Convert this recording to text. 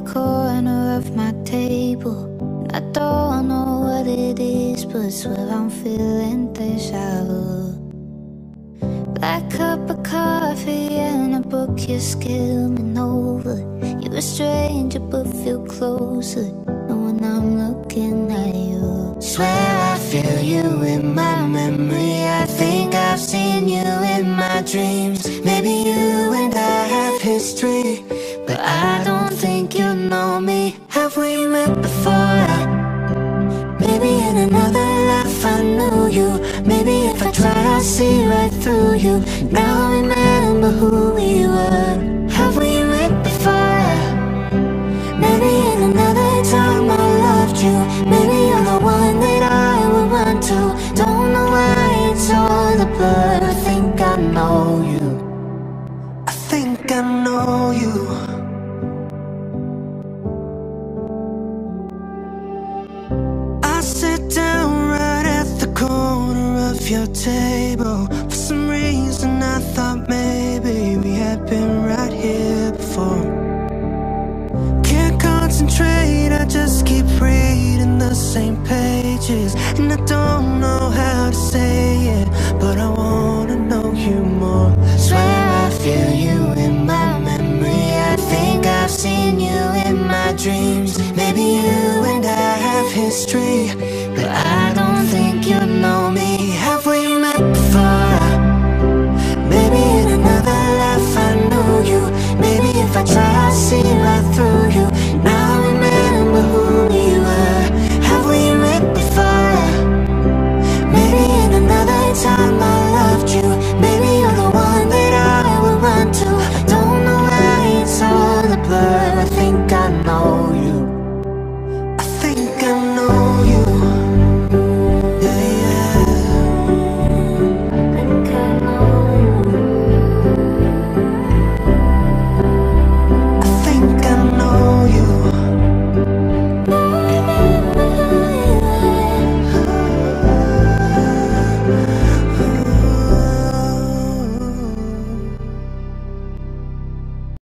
corner of my table. I don't know what it is, but swear I'm feeling deja vu. Black cup of coffee and a book you're skimming over. You're a stranger but feel closer, and when I'm looking at you, swear I feel you in my memory. I think I've seen you in my dreams. Maybe you and I have history, but I don't think you know me. Have we met before? Maybe in another life I knew you. Maybe if I try I'll see right through you. Now I remember who we were. Have we met before? Maybe in another time I loved you. Maybe you're the one that I would run to. Don't know why it's all a blur. I think I know you. I think I know you. Your table. For some reason I thought maybe we had been right here before. Can't concentrate, I just keep reading the same pages, and I don't know how